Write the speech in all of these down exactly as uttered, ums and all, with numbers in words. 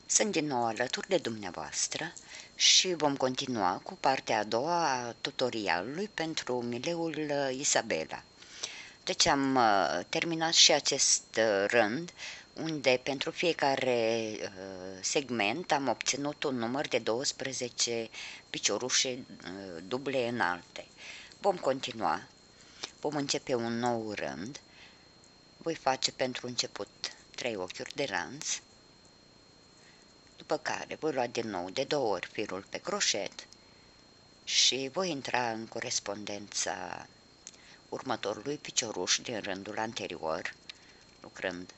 Sunt din nou alături de dumneavoastră și vom continua cu partea a doua a tutorialului pentru mileul Isabela. Deci am uh, terminat și acest uh, rând, unde pentru fiecare uh, segment am obținut un număr de douăsprezece piciorușe uh, duble înalte. Vom continua, vom începe un nou rând. Voi face pentru început trei ochiuri de lanț, după care voi lua din nou de două ori firul pe croșet și voi intra în corespondența următorului picioruș din rândul anterior, lucrând.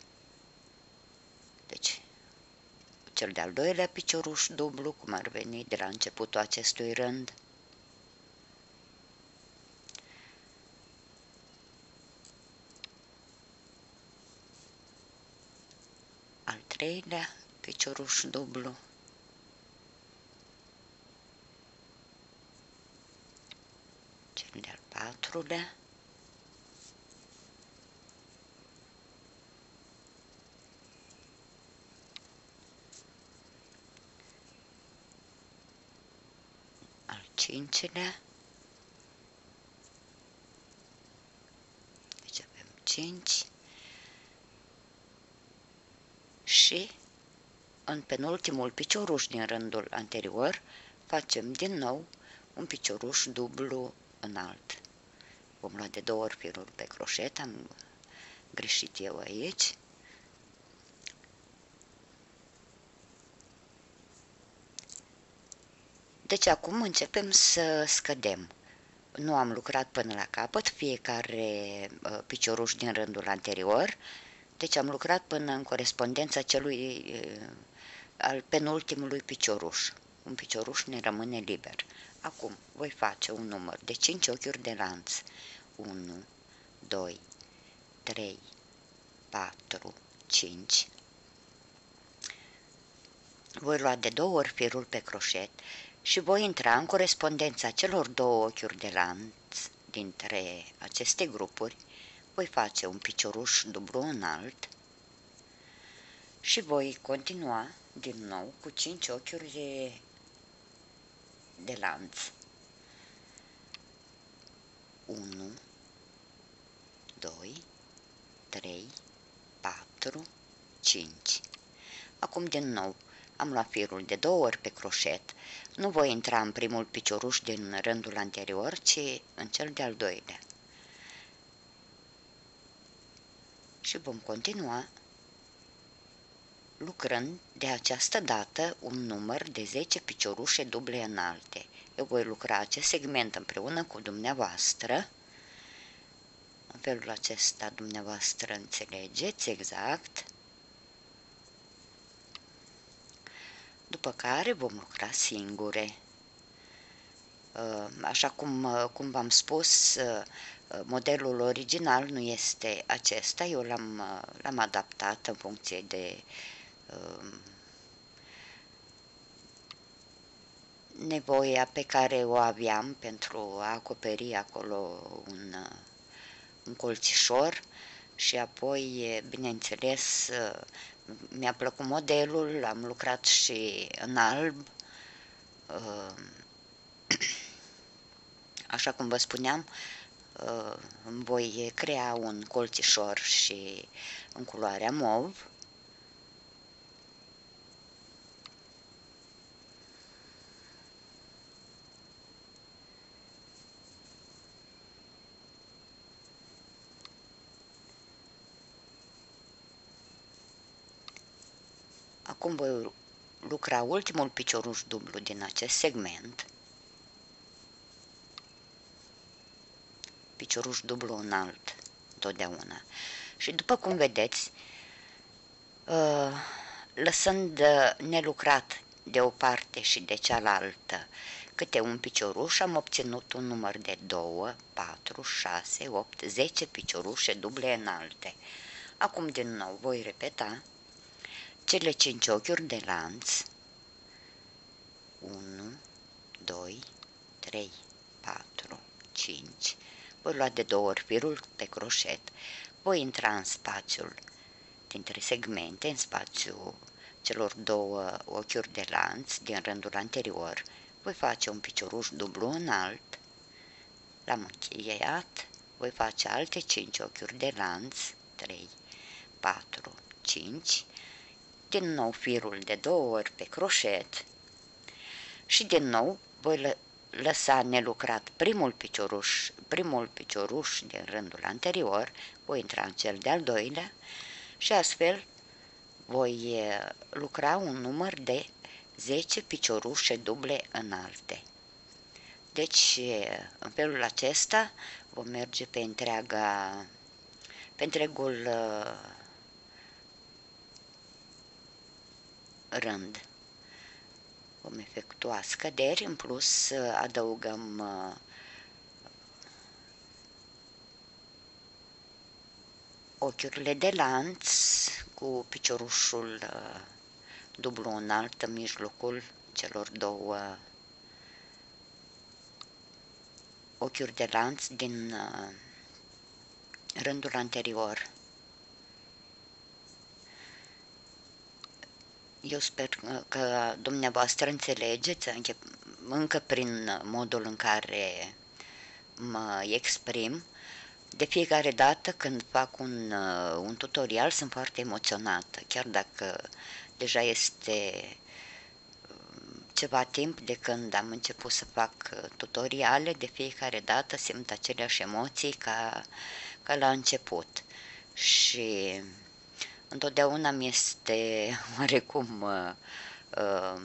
Deci, cel de-al doilea picioruș dublu, cum ar veni de la începutul acestui rând, al treilea picioruș dublu, cel de-al patrulea, al cincilea, deci avem cinci, și în penultimul picioruș din rândul anterior facem din nou un picioruș dublu înalt. Vom lua de două ori firul pe croșet, am greșit eu aici. Deci acum începem să scădem. Nu am lucrat până la capăt fiecare uh, picioruș din rândul anterior, deci am lucrat până în corespondența celui uh, al penultimului picioruș. Un picioruș ne rămâne liber. Acum voi face un număr de cinci ochiuri de lanț. unu, doi, trei, patru, cinci. Voi lua de două ori firul pe croșet și voi intra în corespondența celor două ochiuri de lanț dintre aceste grupuri. Voi face un picioruș dublu înalt și voi continua din nou cu cinci ochiuri de, de lanț. unu, doi, trei, patru, cinci. Acum din nou am luat firul de două ori pe croșet. Nu voi intra în primul picioruș din rândul anterior, ci în cel de-al doilea. Și vom continua lucrând de această dată un număr de zece piciorușe duble înalte. Eu voi lucra acest segment împreună cu dumneavoastră. În felul acesta dumneavoastră înțelegeți exact. După care vom lucra singure. Așa cum, cum v-am spus, modelul original nu este acesta, eu l-am l-am adaptat în funcție de nevoia pe care o aveam pentru a acoperi acolo un, un colțișor și apoi, bineînțeles, mi-a plăcut modelul, am lucrat și în alb. Așa cum vă spuneam, îmi voi crea un colțișor și în culoarea mov. Acum voi lucra ultimul picioruș dublu din acest segment, picioruș dublu înalt întotdeauna. Și după cum vedeți, lăsând nelucrat de o parte și de cealaltă câte un picioruș, am obținut un număr de doi, patru, șase, opt, zece piciorușe duble înalte. Acum din nou voi repeta cele cinci ochiuri de lanț. unu, doi, trei, patru, cinci. Voi lua de două ori firul pe croșet. Voi intra în spațiul dintre segmente, în spațiul celor două ochiuri de lanț din rândul anterior, voi face un picioruș dublu înalt, l-am încheiat, voi face alte cinci ochiuri de lanț, trei, patru, cinci, din nou firul de două ori pe croșet și din nou voi lăsa nelucrat primul picioruș, primul picioruș din rândul anterior, voi intra în cel de-al doilea și astfel voi lucra un număr de zece piciorușe duble înalte. Deci, în felul acesta vom merge pe întreaga, pe întregul rând. Vom efectua scăderi, în plus adăugăm ochiurile de lanț cu piciorușul dublu înalt în mijlocul celor două ochiuri de lanț din rândul anterior. Eu sper că dumneavoastră înțelegeți încă prin modul în care mă exprim. De fiecare dată când fac un, un tutorial sunt foarte emoționată, chiar dacă deja este ceva timp de când am început să fac tutoriale, de fiecare dată simt aceleași emoții ca, ca la început. Și întotdeauna mi este oarecum uh, uh,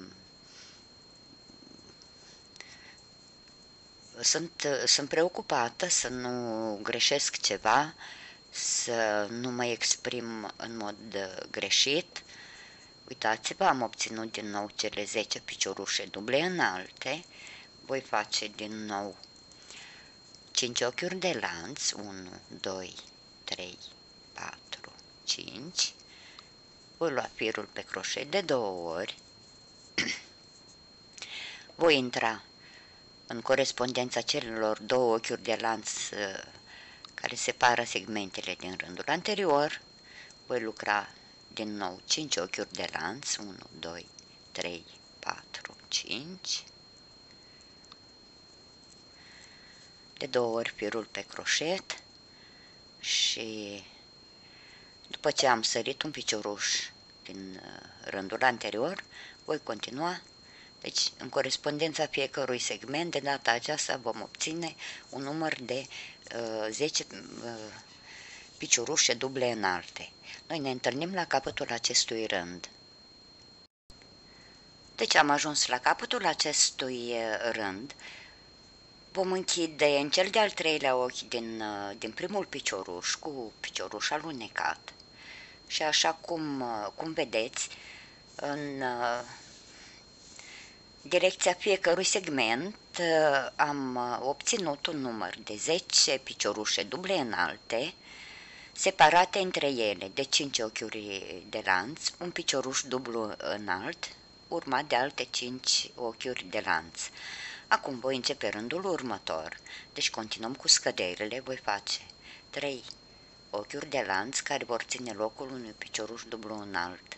sunt, sunt preocupată să nu greșesc ceva, să nu mă exprim în mod greșit. Uitați-vă, am obținut din nou cele zece piciorușe duble înalte, voi face din nou cinci ochiuri de lanț, unu, doi, trei, patru, cinci, voi lua firul pe croșet de două ori, voi intra în corespondența celor două ochiuri de lanț care separă segmentele din rândul anterior, voi lucra din nou cinci ochiuri de lanț, unu, doi, trei, patru, cinci, de două ori firul pe croșet și după ce am sărit un picioruș din rândul anterior, voi continua. Deci, în corespondența fiecărui segment, de data aceasta vom obține un număr de uh, zece uh, piciorușe duble înalte. Noi ne întâlnim la capătul acestui rând. Deci am ajuns la capătul acestui rând. Vom închide în cel de-al treilea ochi din, din primul picioruș cu picioruș alunecat. Și așa cum, cum vedeți, în direcția fiecărui segment am obținut un număr de zece piciorușe duble înalte, separate între ele de cinci ochiuri de lanț, un picioruș dublu înalt, urmat de alte cinci ochiuri de lanț. Acum voi începe rândul următor, deci continuăm cu scăderile, voi face trei ochiuri de lanț care vor ține locul unui picioruș dublu înalt.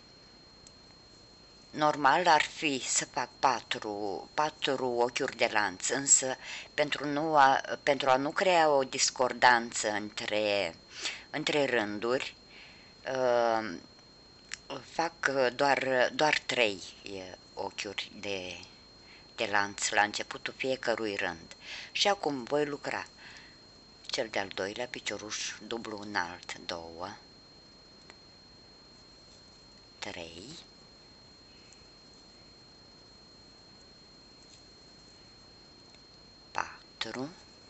Normal ar fi să fac patru, patru ochiuri de lanț, însă pentru, nu a, pentru a nu crea o discordanță între, între rânduri, uh, fac doar, doar trei ochiuri de, de lanț la începutul fiecărui rând. Și acum voi lucra cel de-al doilea picioruș dublu înalt, două, trei, patru,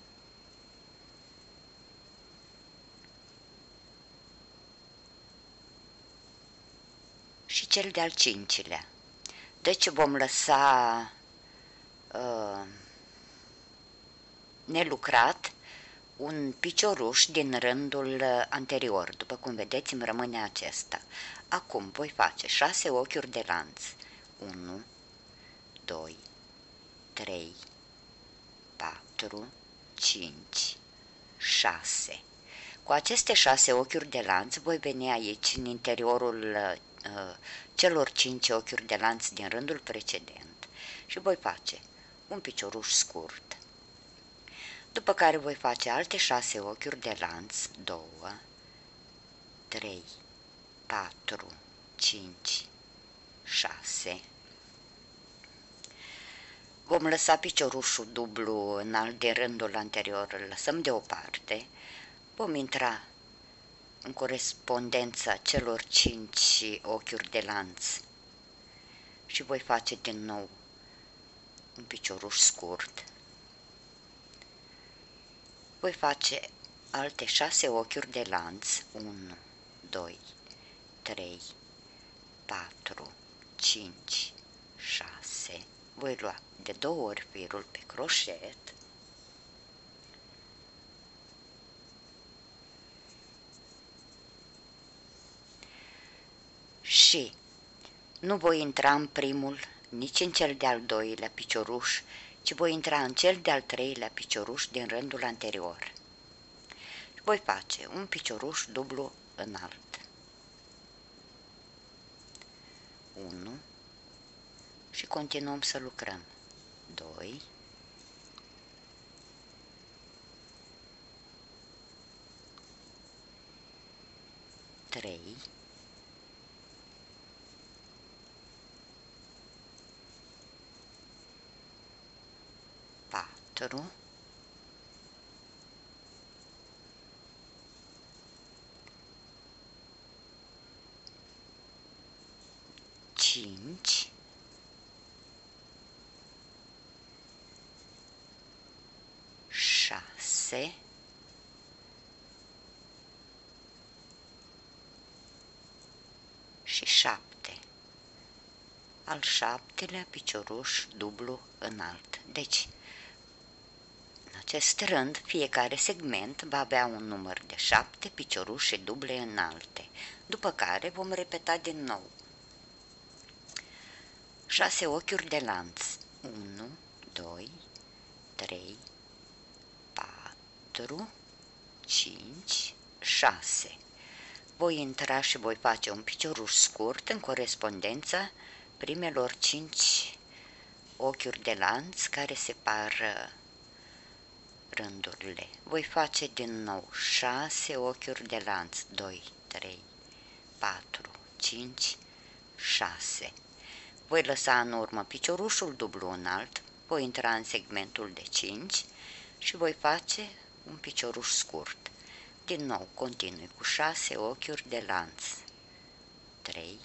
și cel de-al cincilea. Deci vom lăsa uh, nelucrat un picioruș din rândul anterior. După cum vedeți, îmi rămâne acesta. Acum voi face șase ochiuri de lanț. unu, doi, trei, patru, cinci, șase. Cu aceste șase ochiuri de lanț voi veni aici, în interiorul uh, celor cinci ochiuri de lanț din rândul precedent și voi face un picioruș scurt, după care voi face alte șase ochiuri de lanț, două, trei, patru, cinci, șase. Vom lăsa piciorușul dublu înalt de rândul anterior, îl lăsăm deoparte. Vom intra în corespondența celor cinci ochiuri de lanț și voi face din nou un picioruș scurt. Voi face alte șase ochiuri de lanț, unu, doi, trei, patru, cinci, șase. Voi lua de două ori firul pe croșet și nu voi intra în primul, nici în cel de-al doilea picioruș, ci voi intra în cel de-al treilea picioruș din rândul anterior. Voi face un picioruș dublu înalt. unu și continuăm să lucrăm. doi, trei, patru, cinci, șase, și șapte. Al șaptelea picioruș dublu înalt. Deci, în acest rând, fiecare segment va avea un număr de șapte piciorușe duble înalte, după care vom repeta din nou. șase ochiuri de lanț. unu, doi, trei, patru, cinci, șase. Voi intra și voi face un picioruș scurt în corespondența primelor cinci ochiuri de lanț care separă rândurile. Voi face din nou șase ochiuri de lanț, doi, trei, patru, cinci, șase. Voi lăsa în urmă piciorușul dublu înalt, voi intra în segmentul de cinci și voi face un picioruș scurt. Din nou continui cu șase ochiuri de lanț, trei,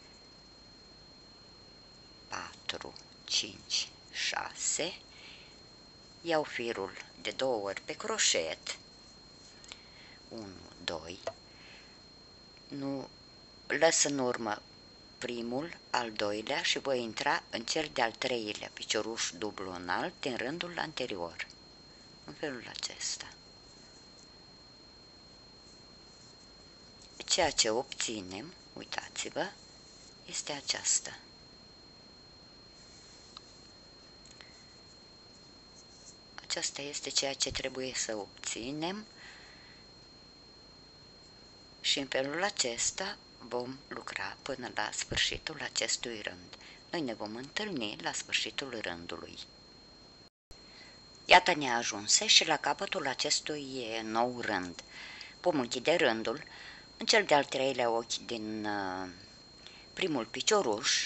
patru, cinci, șase, iau firul de două ori pe croșet, unu, doi, nu lăs în urmă primul, al doilea și voi intra în cel de-al treilea picioruș dublu înalt din rândul anterior, în felul acesta. Ceea ce obținem, uitați-vă, este aceasta. Aceasta este ceea ce trebuie să obținem și în felul acesta vom lucra până la sfârșitul acestui rând. Noi ne vom întâlni la sfârșitul rândului. Iată ne ajunse și la capătul acestui nou rând. Vom închide rândul în cel de-al treilea ochi din uh, primul picioruș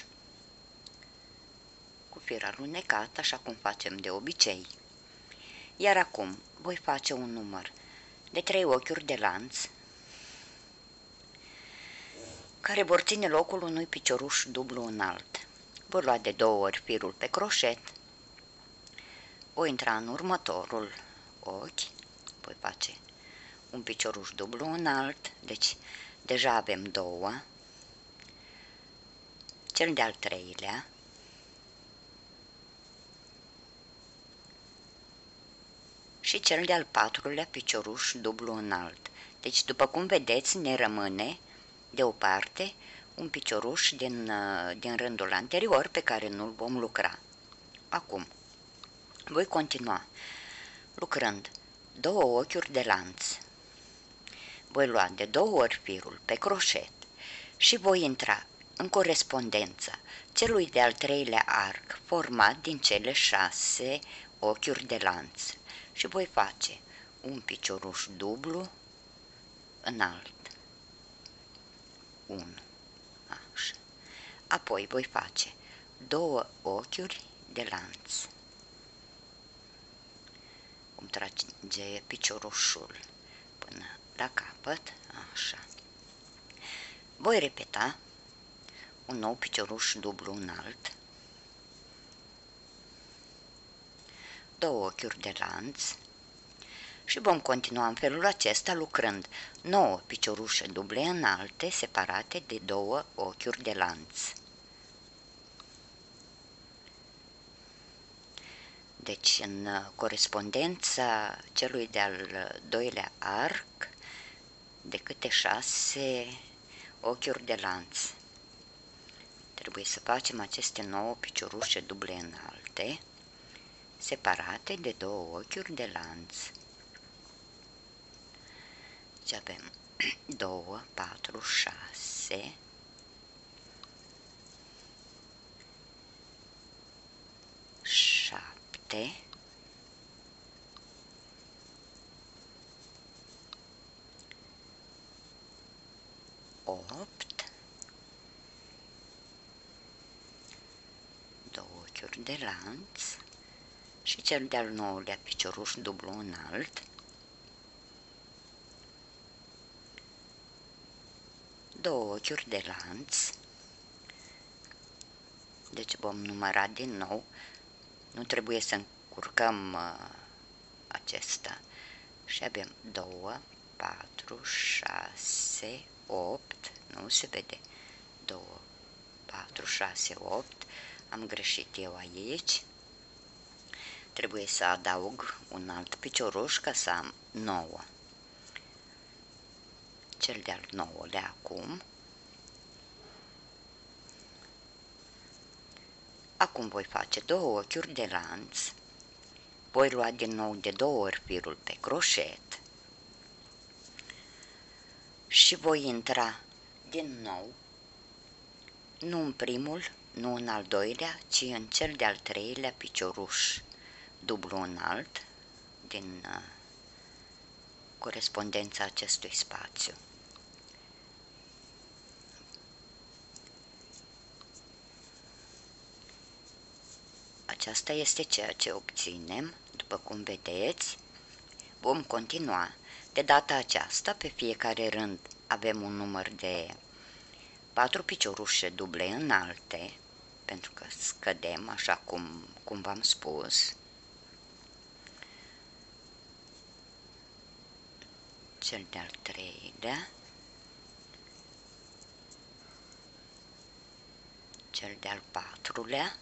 cu fir alunecat, așa cum facem de obicei. Iar acum voi face un număr de trei ochiuri de lanț care vor ține locul unui picioruș dublu înalt. Voi lua de două ori firul pe croșet, voi intra în următorul ochi, voi face un picioruș dublu înalt, deci deja avem două, cel de-al treilea, și cel de-al patrulea picioruș dublu înalt. Deci, după cum vedeți, ne rămâne deoparte un picioruș din, din rândul anterior pe care nu-l vom lucra. Acum, voi continua lucrând două ochiuri de lanț. Voi lua de două ori firul pe croșet și voi intra în corespondența celui de-al treilea arc format din cele șase ochiuri de lanț și voi face un picioruș dublu înalt, unu, așa. Apoi voi face două ochiuri de lanț, cum trage piciorușul până la capăt, așa. Voi repeta un nou picioruș dublu înalt, două ochiuri de lanț și vom continua în felul acesta lucrând nouă piciorușe duble înalte separate de două ochiuri de lanț. Deci în corespondența celui de-al doilea arc de câte șase ochiuri de lanț trebuie să facem aceste nouă piciorușe duble înalte separate de două ochiuri de lanț. Deci avem doi, patru, șase, șapte, opt, două ochiuri de lanț și cel de-al nouălea picioruș dublu înalt, două ochiuri de lanț. Deci vom număra din nou, nu trebuie să încurcăm uh, acesta și avem doi, patru, șase, opt, nu se vede, doi, patru, șase, opt, am greșit eu aici, trebuie să adaug un alt picioruș ca să am nouă. Cel de-al nouălea acum. Acum voi face două ochiuri de lanț, voi lua din nou de două ori firul pe croșet și voi intra din nou, nu în primul, nu în al doilea, ci în cel de-al treilea picioruș dublu înalt din uh, corespondența acestui spațiu. Aceasta este ceea ce obținem, după cum vedeți. Vom continua. De data aceasta, pe fiecare rând avem un număr de patru piciorușe duble înalte, pentru că scădem, așa cum, cum v-am spus. Cel de-al treilea, cel de-al patrulea,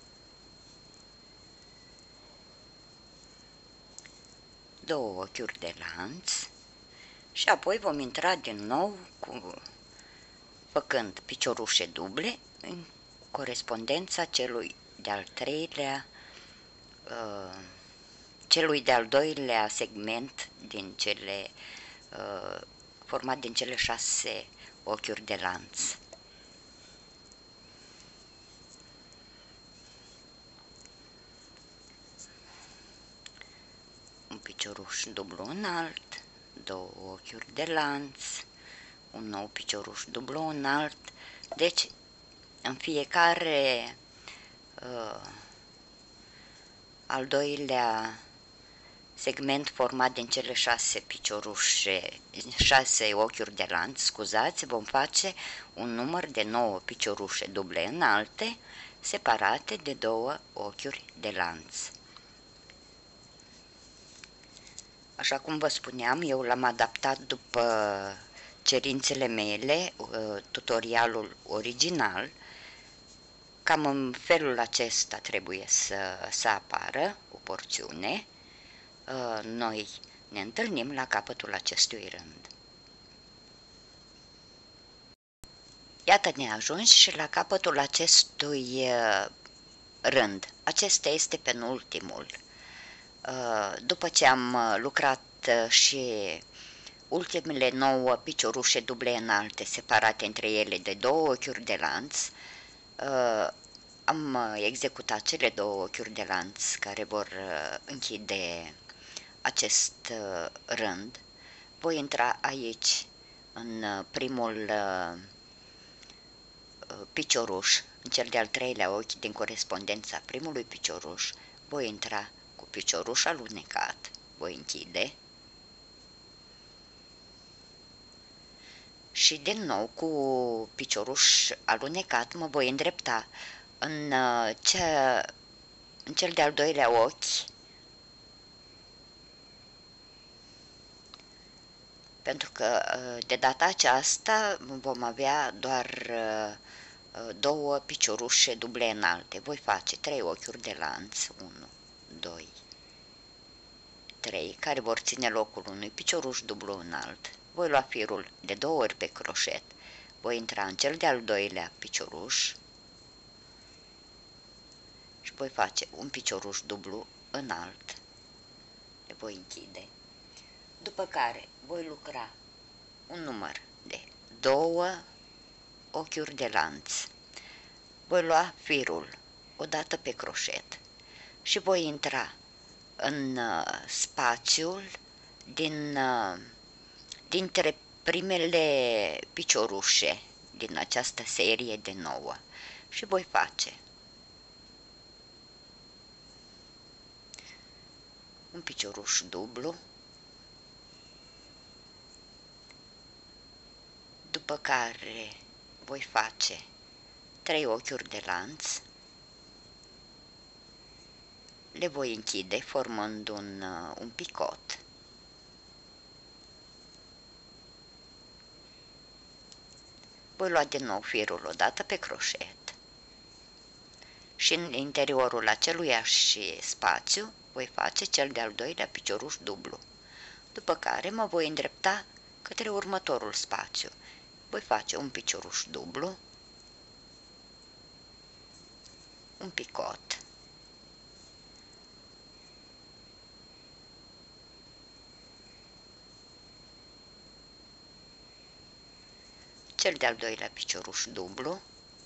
două ochiuri de lanț și apoi vom intra din nou cu, făcând piciorușe duble în corespondența celui de-al treilea, uh, celui de-al doilea segment din cele, uh, format din cele șase ochiuri de lanț. Un picioruș dublu înalt, două ochiuri de lanț, un nou picioruș dublu înalt. Deci, în fiecare uh, al doilea segment format din cele șase piciorușe, șase ochiuri de lanț, scuzați, vom face un număr de nouă piciorușe duble înalte, separate de două ochiuri de lanț. Așa cum vă spuneam, eu l-am adaptat după cerințele mele, tutorialul original. Cam în felul acesta trebuie să, să apară o porțiune. Noi ne întâlnim la capătul acestui rând. Iată, ne ajungi și la capătul acestui rând. Acesta este penultimul. După ce am lucrat și ultimele nouă piciorușe duble înalte, separate între ele de două ochiuri de lanț. Am executat cele două ochiuri de lanț care vor închide acest rând. Voi intra aici în primul picioruș, în cel de-al treilea ochi din corespondența primului picioruș. Voi intra cu picioruș alunecat, voi închide și din nou cu picioruș alunecat mă voi îndrepta în, cea, în cel de-al doilea ochi, pentru că de data aceasta vom avea doar două piciorușe duble înalte. Voi face trei ochiuri de lanț, unu, doi, trei, care vor ține locul unui picioruș dublu înalt. Voi lua firul de două ori pe croșet, voi intra în cel de-al doilea picioruș și voi face un picioruș dublu înalt, le voi închide, după care voi lucra un număr de două ochiuri de lanț, voi lua firul o dată pe croșet și voi intra în spațiul din, dintre primele piciorușe din această serie de nouă și voi face un picioruș dublu, după care voi face trei ochiuri de lanț, le voi închide formând un, un picot. Voi lua din nou firul o dată pe croșet și în interiorul aceluiași spațiu voi face cel de-al doilea picioruș dublu, după care mă voi îndrepta către următorul spațiu. Voi face un picioruș dublu, un picot, cel de-al doilea picioruș dublu,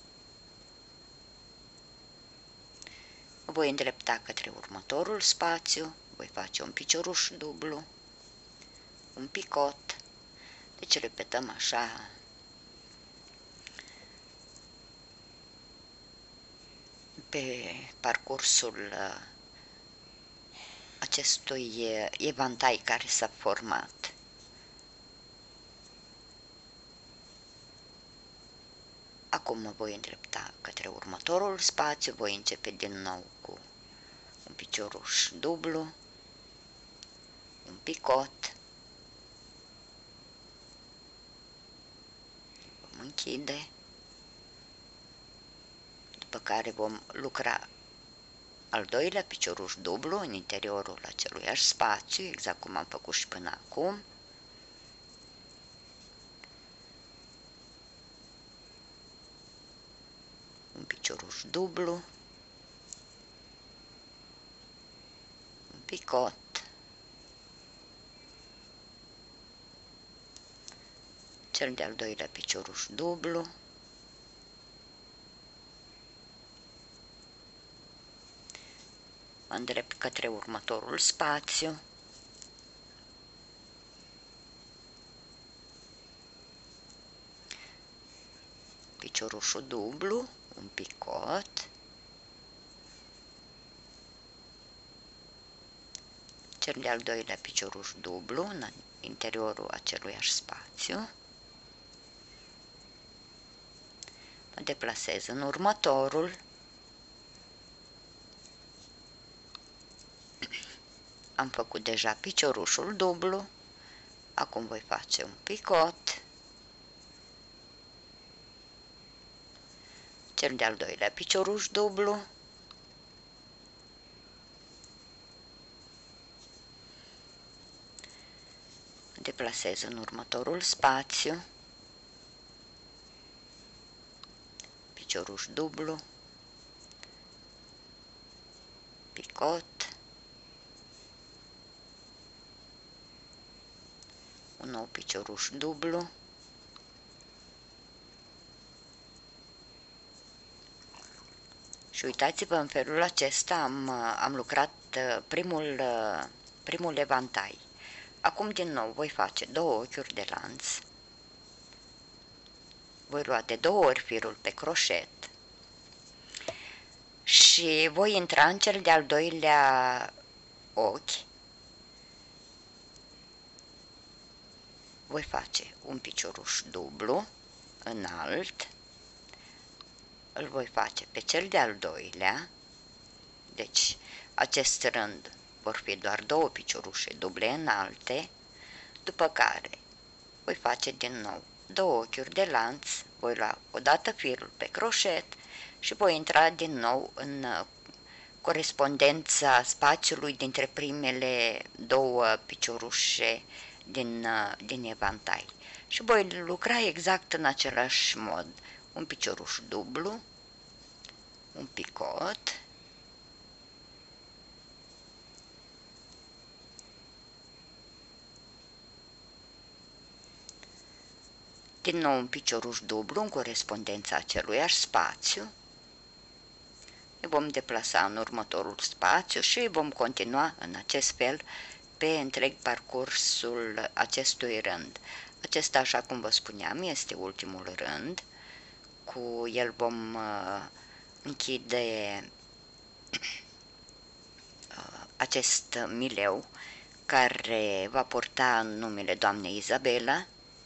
voi îndrepta către următorul spațiu, voi face un picioruș dublu, un picot, deci repetăm așa pe parcursul acestui evantai care s-a format. Acum mă voi îndrepta către următorul spațiu, voi începe din nou cu un picioruș dublu, un picot, vom închide, după care vom lucra al doilea picioruș dublu în interiorul aceluiași spațiu, exact cum am făcut și până acum. Un picioruș dublu, un picot, cel de-al doilea picioruș dublu, mă îndrept către următorul spațiu, piciorușul dublu, un picot, cel de-al doilea picioruș dublu în interiorul aceluiași spațiu, mă deplasez în următorul, am făcut deja piciorușul dublu, acum voi face un picot, cel de-al doilea picioruș dublu, deplasez în următorul spațiu, picioruș dublu, picot, un nou picioruș dublu, și uitați-vă, în felul acesta am, am lucrat primul, primul evantai. Acum din nou voi face două ochiuri de lanț, voi lua de două ori firul pe croșet și voi intra în cel de-al doilea ochi. Voi face un picioruș dublu înalt, îl voi face pe cel de-al doilea, deci acest rând vor fi doar două piciorușe duble înalte, după care voi face din nou două ochiuri de lanț, voi lua odată firul pe croșet și voi intra din nou în corespondența spațiului dintre primele două piciorușe din, din evantai. Și voi lucra exact în același mod. Un picioruș dublu, un picot, din nou un picioruș dublu în corespondența aceluiași spațiu, ne vom deplasa în următorul spațiu și vom continua în acest fel pe întreg parcursul acestui rând. Acesta, așa cum vă spuneam, este ultimul rând. Cu el vom uh, închide uh, acest mileu care va purta numele doamnei Izabela.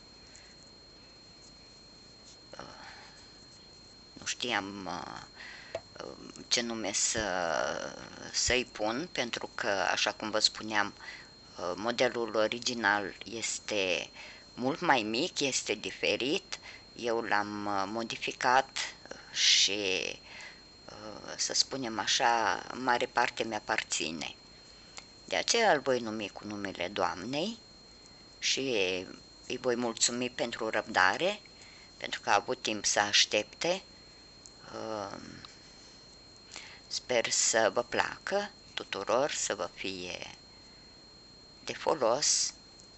Uh, nu știam uh, ce nume să, să-i pun, pentru că, așa cum vă spuneam, modelul original este mult mai mic, este diferit. Eu l-am modificat și, să spunem așa, în mare parte mi-aparține. De aceea îl voi numi cu numele doamnei și îi voi mulțumi pentru răbdare, pentru că a avut timp să aștepte. Sper să vă placă tuturor, să vă fie de folos.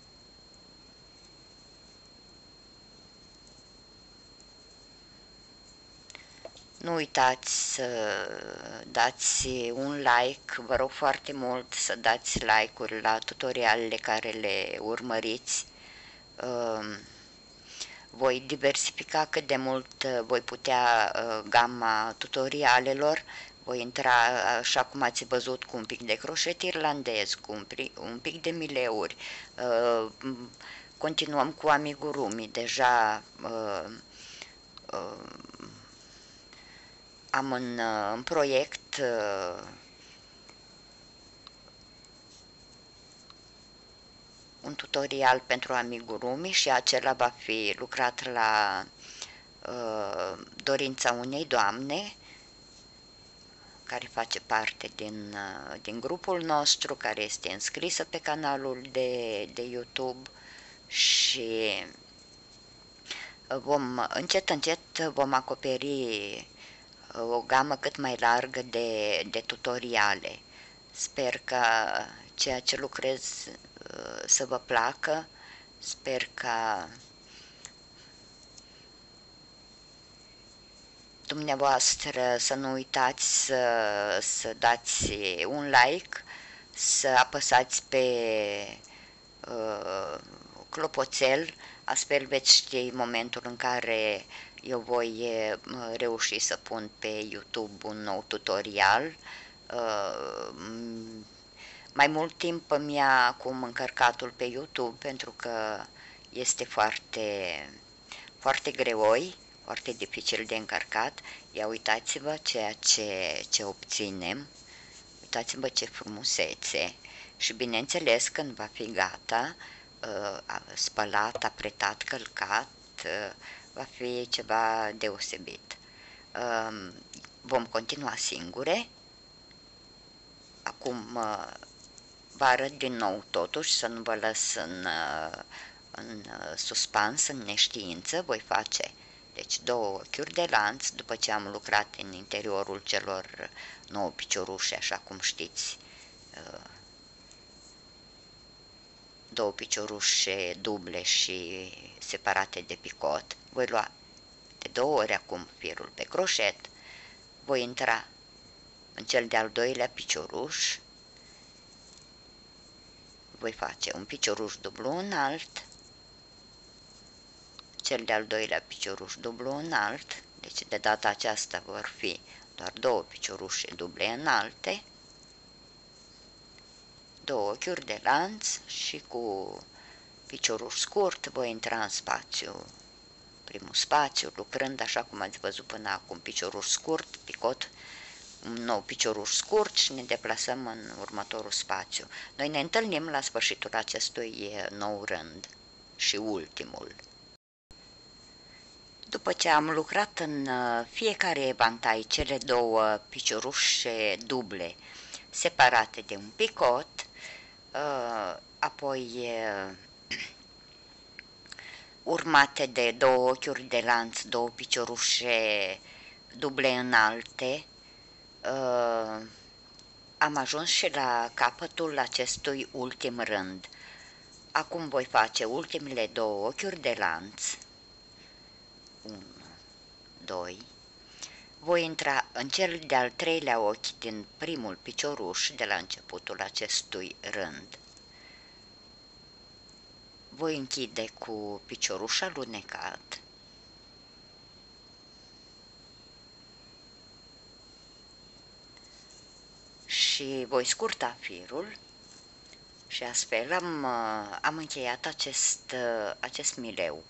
Nu uitați să dați un like, vă rog foarte mult să dați like-uri la tutorialele care le urmăriți. Voi diversifica cât de mult voi putea gama tutorialelor. Voi intra, așa cum ați văzut, cu un pic de croșet irlandez, cu un pic, un pic de mileuri. Uh, continuăm cu amigurumi. Deja uh, uh, am în, în proiect uh, un tutorial pentru amigurumi și acela va fi lucrat la uh, dorința unei doamne care face parte din, din grupul nostru, care este înscrisă pe canalul de, de YouTube și vom, încet, încet vom acoperi o gamă cât mai largă de, de tutoriale. Sper că ceea ce lucrez să vă placă, sper că dumneavoastră să nu uitați să, să dați un like, să apăsați pe uh, clopoțel, astfel veți ști momentul în care eu voi uh, reuși să pun pe YouTube un nou tutorial. Uh, mai mult timp mi-a acum încărcatul pe YouTube, pentru că este foarte, foarte greoi, foarte dificil de încărcat. Ia uitați-vă ceea ce, ce obținem, uitați-vă ce frumusețe și bineînțeles când va fi gata, spălat, apretat, călcat, va fi ceva deosebit. Vom continua singure. Acum vă arăt din nou totuși, să nu vă las în, în suspans, în neștiință. Voi face deci două ochiuri de lanț, după ce am lucrat în interiorul celor nouă piciorușe, așa cum știți. două piciorușe duble și separate de picot. Voi lua de două ori acum firul pe croșet, voi intra în cel de-al doilea picioruș, voi face un picioruș dublu înalt, cel de-al doilea picioruș dublu înalt, deci de data aceasta vor fi doar două piciorușe duble înalte, două ochiuri de lanț și cu picioruș scurt voi intra în spațiu, primul spațiu, lucrând așa cum ați văzut până acum, picioruș scurt, picot, un nou picioruș scurt și ne deplasăm în următorul spațiu. Noi ne întâlnim la sfârșitul acestui nou rând și ultimul. După ce am lucrat în fiecare evantai cele două piciorușe duble separate de un picot, apoi urmate de două ochiuri de lanț, două piciorușe duble înalte, am ajuns și la capătul acestui ultim rând. Acum voi face ultimele două ochiuri de lanț, unu, doi, voi intra în cel de-al treilea ochi din primul picioruș de la începutul acestui rând. Voi închide cu picioruș alunecat și voi scurta firul și astfel am, am încheiat acest, acest mileu.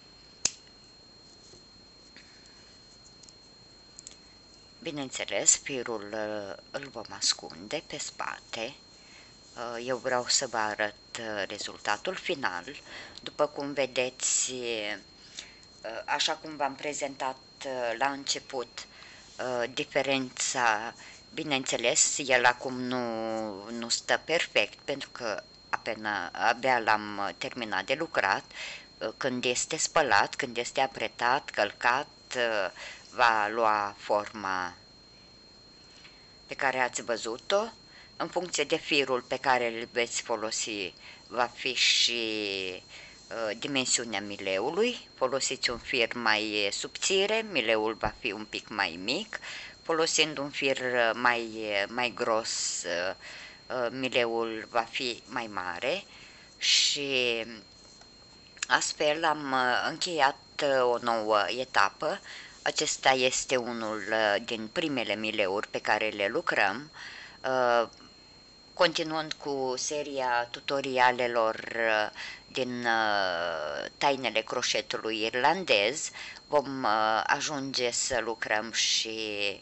Bineînțeles, firul îl vom ascunde pe spate. Eu vreau să vă arăt rezultatul final. După cum vedeți, așa cum v-am prezentat la început, diferența, bineînțeles, el acum nu, nu stă perfect, pentru că apena, abia l-am terminat de lucrat. Când este spălat, când este apretat, călcat, va lua forma pe care ați văzut-o. În funcție de firul pe care îl veți folosi, va fi și uh, dimensiunea mileului. Folosiți un fir mai subțire, mileul va fi un pic mai mic. Folosind un fir mai, mai gros, uh, mileul va fi mai mare și astfel am încheiat o nouă etapă. Acesta este unul din primele mileuri pe care le lucrăm. Continuând cu seria tutorialelor din tainele croșetului irlandez, vom ajunge să lucrăm și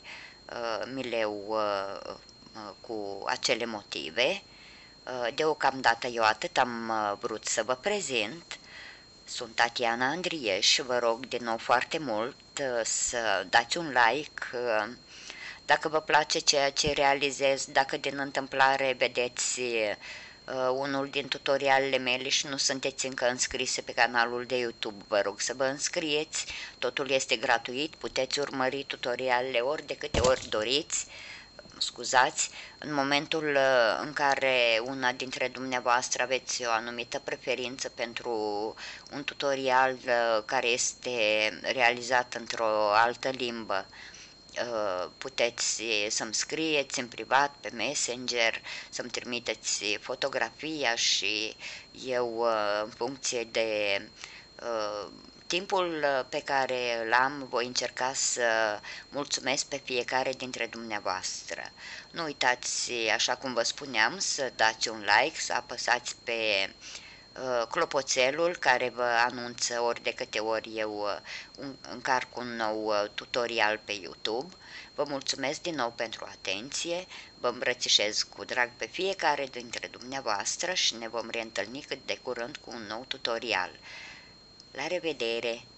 mileu cu acele motive. Deocamdată eu atât am vrut să vă prezint. Sunt Tatiana Andrieș și vă rog din nou foarte mult să dați un like dacă vă place ceea ce realizez, dacă din întâmplare vedeți unul din tutorialele mele și nu sunteți încă înscrise pe canalul de YouTube, vă rog să vă înscrieți, totul este gratuit, puteți urmări tutorialele ori de câte ori doriți. Scuzați, în momentul în care una dintre dumneavoastră aveți o anumită preferință pentru un tutorial care este realizat într-o altă limbă, puteți să-mi scrieți în privat pe Messenger, să-mi trimiteți fotografia și eu, în funcție de timpul pe care îl am, voi încerca să mulțumesc pe fiecare dintre dumneavoastră. Nu uitați, așa cum vă spuneam, să dați un like, să apăsați pe uh, clopoțelul care vă anunță ori de câte ori eu uh, încarc un nou uh, tutorial pe YouTube. Vă mulțumesc din nou pentru atenție, vă îmbrățișez cu drag pe fiecare dintre dumneavoastră și ne vom reîntâlni cât de curând cu un nou tutorial. La revedere!